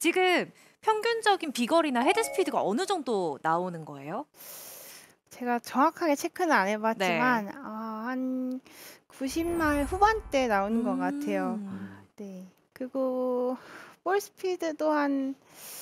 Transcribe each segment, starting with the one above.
지금 평균적인 비거리나 헤드 스피드가 어느 정도 나오는 거예요? 제가 정확하게 체크는 안 네. 해봤지만 한 90마일 후반대 나오는 것 같아요. 네. 그리고 볼 스피드도 한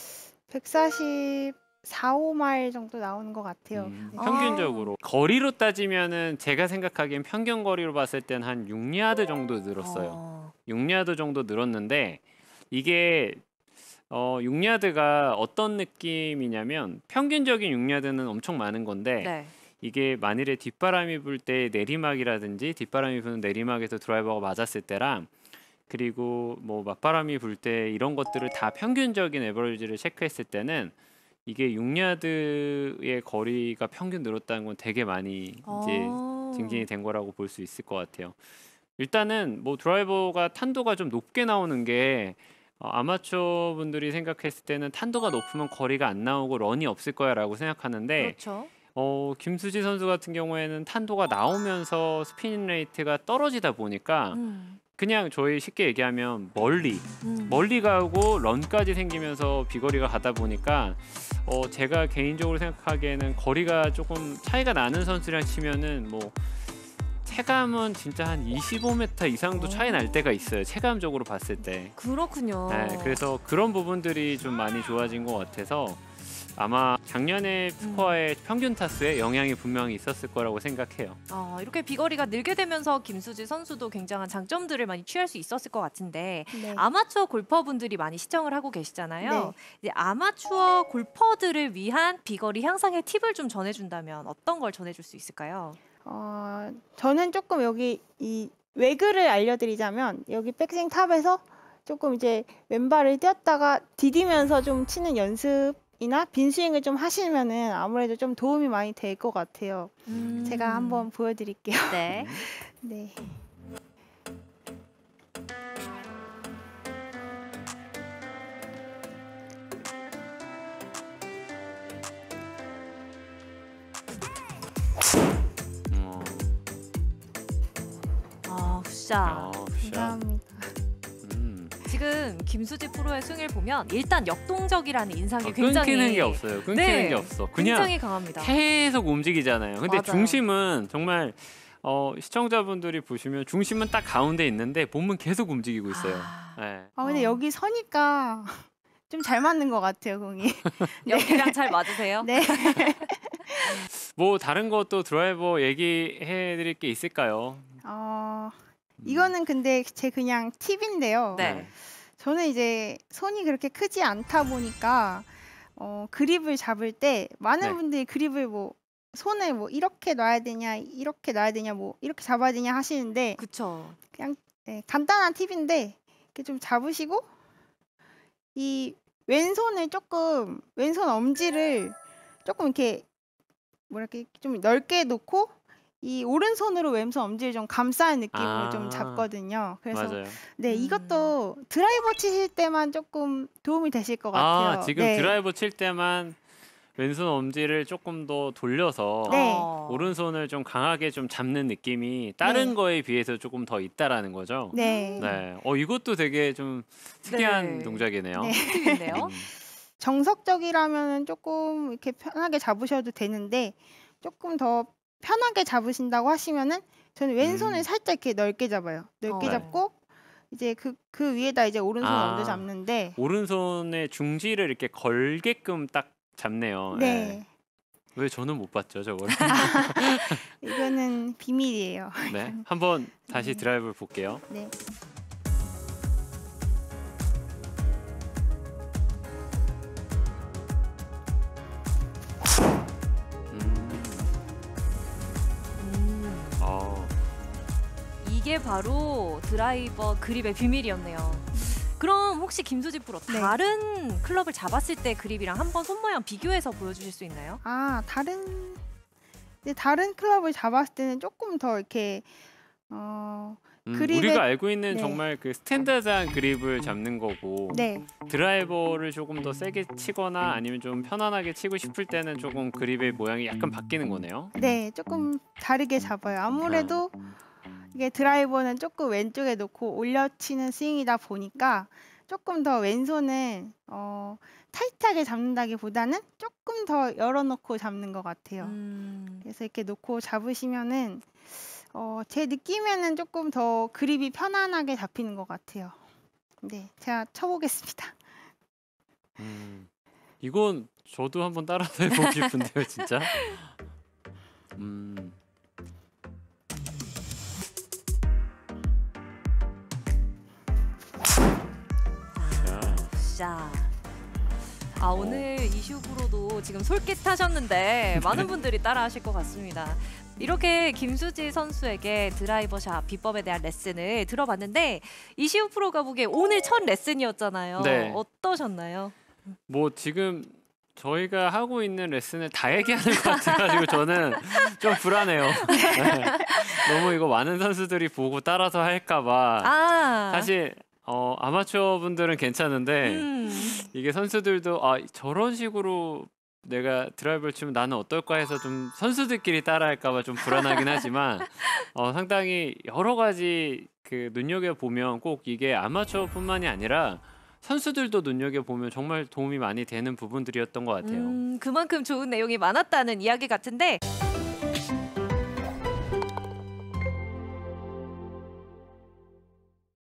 144, 5마일 정도 나오는 것 같아요. 네. 평균적으로 거리로 따지면은 제가 생각하기엔 평균 거리로 봤을 땐 한 6야드 정도 늘었어요. 6야드 정도 늘었는데 이게 6야드가 어떤 느낌이냐면 평균적인 6야드는 엄청 많은 건데 네. 이게 만일에 뒷바람이 불 때 내리막이라든지 뒷바람이 부는 내리막에서 드라이버가 맞았을 때랑 그리고 뭐 맞바람이 불 때 이런 것들을 다 평균적인 에버리지를 체크했을 때는 이게 6야드의 거리가 평균 늘었다는 건 되게 많이 이제 증진이 된 거라고 볼 수 있을 것 같아요. 일단은 뭐 드라이버가 탄도가 좀 높게 나오는 게 아마추어 분들이 생각했을 때는 탄도가 높으면 거리가 안 나오고 런이 없을 거야라고 생각하는데 그렇죠. 김수지 선수 같은 경우에는 탄도가 나오면서 스피닝 레이트가 떨어지다 보니까 그냥 저희 쉽게 얘기하면 멀리 가고 런까지 생기면서 비거리가 가다 보니까 제가 개인적으로 생각하기에는 거리가 조금 차이가 나는 선수랑 치면은 뭐 체감은 진짜 한 25m 이상도 차이 날 때가 있어요. 체감적으로 봤을 때. 그렇군요. 네, 그래서 그런 부분들이 좀 많이 좋아진 것 같아서 아마 작년의 스코어의 평균 타수에 영향이 분명히 있었을 거라고 생각해요. 이렇게 비거리가 늘게 되면서 김수지 선수도 굉장한 장점들을 많이 취할 수 있었을 것 같은데 네. 아마추어 골퍼분들이 많이 시청을 하고 계시잖아요. 네. 이제 아마추어 골퍼들을 위한 비거리 향상의 팁을 좀 전해준다면 어떤 걸 전해줄 수 있을까요? 저는 조금 여기 이 외그를 알려드리자면 여기 백스윙 탑에서 조금 이제 왼발을 띄었다가 디디면서 좀 치는 연습이나 빈스윙을 좀 하시면은 아무래도 좀 도움이 많이 될 것 같아요. 제가 한번 보여드릴게요. 네. 네. 굿샷. 감사합니다. 지금 김수지 프로의 스윙을 보면 일단 역동적이라는 인상이 굉장히 끊기는 게 없어요. 끊기는 게 없어. 그냥 굉장히 강합니다. 계속 움직이잖아요. 근데 맞아요. 중심은 정말 시청자분들이 보시면 중심은 딱 가운데 있는데 몸은 계속 움직이고 있어요. 네. 근데 여기 서니까 좀 잘 맞는 것 같아요, 공이. 여기랑 잘 맞으세요? 네. 뭐 다른 것도 드라이버 얘기해 드릴 게 있을까요? 이거는 근데 제 그냥 팁인데요. 네. 저는 이제 손이 그렇게 크지 않다 보니까 그립을 잡을 때 많은 분들이 그립을 뭐 손을 뭐 이렇게 놔야 되냐, 이렇게 놔야 되냐, 뭐 이렇게 잡아야 되냐 하시는데 그쵸. 그냥 간단한 팁인데 이렇게 좀 잡으시고 이 왼손을 조금 왼손 엄지를 조금 이렇게 뭐랄까 좀 넓게 놓고 이 오른손으로 왼손 엄지를 좀 감싸는 느낌으로 좀 잡거든요. 그래서 맞아요. 네, 이것도 드라이버 치실 때만 조금 도움이 되실 것 같아요. 지금 네. 드라이버 칠 때만 왼손 엄지를 조금 더 돌려서 네. 오른손을 좀 강하게 좀 잡는 느낌이 다른 거에 비해서 조금 더 있다라는 거죠. 네. 네. 이것도 되게 좀 특이한 동작이네요. 네. 팁인데요. 정석적이라면 조금 이렇게 편하게 잡으셔도 되는데 조금 더 편하게 잡으신다고 하시면은 저는 왼손을 살짝 이렇게 넓게 잡아요. 넓게 네. 잡고 이제 그 위에다 이제 오른손 얹어 잡는데 오른손의 중지를 이렇게 걸게끔 딱 잡네요. 네. 왜 저는 못 봤죠, 저걸? 이거는 비밀이에요. 네. 한번 다시 드라이브를 볼게요. 네. 이게 바로 드라이버 그립의 비밀이었네요. 그럼 혹시 김수지 프로 다른 클럽을 잡았을 때 그립이랑 한번 손 모양 비교해서 보여주실 수 있나요? 다른 클럽을 잡았을 때는 조금 더 이렇게 우리가 알고 있는 정말 그 스탠다드한 그립을 잡는 거고 드라이버를 조금 더 세게 치거나 아니면 좀 편안하게 치고 싶을 때는 조금 그립의 모양이 약간 바뀌는 거네요. 네, 조금 다르게 잡아요. 아무래도 이게 드라이버는 조금 왼쪽에 놓고 올려치는 스윙이다 보니까 조금 더 왼손을 타이트하게 잡는다기보다는 조금 더 열어놓고 잡는 것 같아요. 그래서 이렇게 놓고 잡으시면은 제 느낌에는 조금 더 그립이 편안하게 잡히는 것 같아요. 네, 제가 쳐보겠습니다. 이건 저도 한번 따라서 해보고 싶은데요, 진짜. 자. 오늘 이슈프로도 지금 솔깃하셨는데 많은 분들이 따라하실 것 같습니다. 이렇게 김수지 선수에게 드라이버샷 비법에 대한 레슨을 들어봤는데 이시우 프로가 보기에 오늘 첫 레슨이었잖아요. 네. 어떠셨나요? 뭐 지금 저희가 하고 있는 레슨을 다 얘기하는 것 같아가지고 저는 좀 불안해요. 너무 이거 많은 선수들이 보고 따라서 할까봐. 사실 아마추어 분들은 괜찮은데 이게 선수들도 저런 식으로 내가 드라이버를 치면 나는 어떨까 해서 좀 선수들끼리 따라할까봐 좀 불안하긴 하지만 상당히 여러 가지 그 눈여겨보면 꼭 이게 아마추어뿐만이 아니라 선수들도 눈여겨보면 정말 도움이 많이 되는 부분들이었던 것 같아요. 그만큼 좋은 내용이 많았다는 이야기 같은데